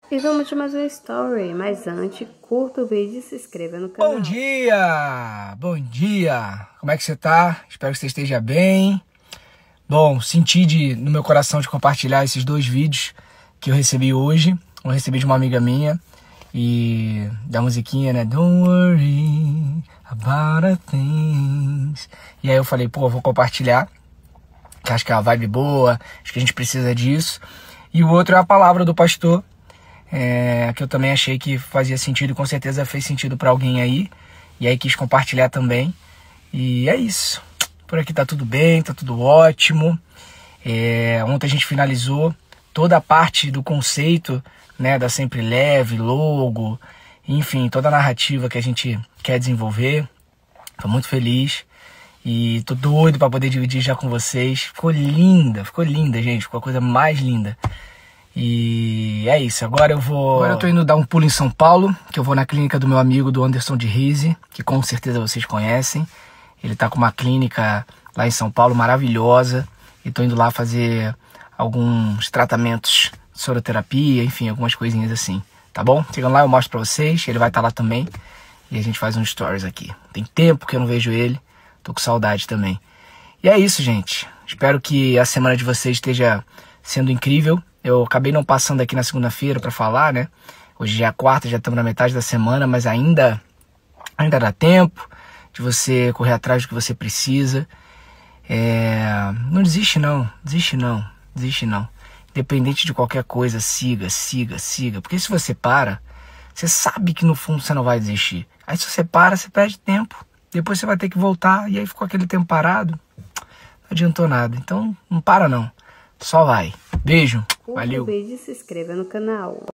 E vamos de mais uma story, mas antes, curta o vídeo e se inscreva no canal. Bom dia! Bom dia! Como é que você tá? Espero que você esteja bem. Bom, senti no meu coração de compartilhar esses dois vídeos que eu recebi hoje. Eu recebi de uma amiga minha e da musiquinha, né? Don't worry about a things. E aí eu falei, pô, eu vou compartilhar, que acho que é uma vibe boa, acho que a gente precisa disso. E o outro é a palavra do pastor, que eu também achei que fazia sentido, com certeza fez sentido para alguém aí, e aí quis compartilhar também. E é isso, por aqui tá tudo bem, tá tudo ótimo. Ontem a gente finalizou toda a parte do conceito, né, da Sempre Leve, logo, enfim, toda a narrativa que a gente quer desenvolver. Tô muito feliz e tô doido para poder dividir já com vocês. Ficou linda, gente, ficou a coisa mais linda. E é isso, agora eu tô indo dar um pulo em São Paulo, que eu vou na clínica do meu amigo, do Anderson de Rize, que com certeza vocês conhecem. Ele tá com uma clínica lá em São Paulo maravilhosa, e tô indo lá fazer alguns tratamentos de soroterapia, enfim, algumas coisinhas assim, tá bom? Chegando lá eu mostro pra vocês, ele vai estar lá também, e a gente faz uns stories aqui. Tem tempo que eu não vejo ele, tô com saudade também. E é isso, gente. Espero que a semana de vocês esteja sendo incrível. Eu acabei não passando aqui na segunda-feira para falar, né? Hoje já é quarta, já estamos na metade da semana, mas ainda dá tempo de você correr atrás do que você precisa. Não desiste não. Independente de qualquer coisa, siga. Porque se você para, você sabe que no fundo você não vai desistir. Aí se você para, você perde tempo. Depois você vai ter que voltar e aí ficou aquele tempo parado. Não adiantou nada. Então não para não. Só vai. Beijo. Curta Valeu. o vídeo e se inscreva no canal.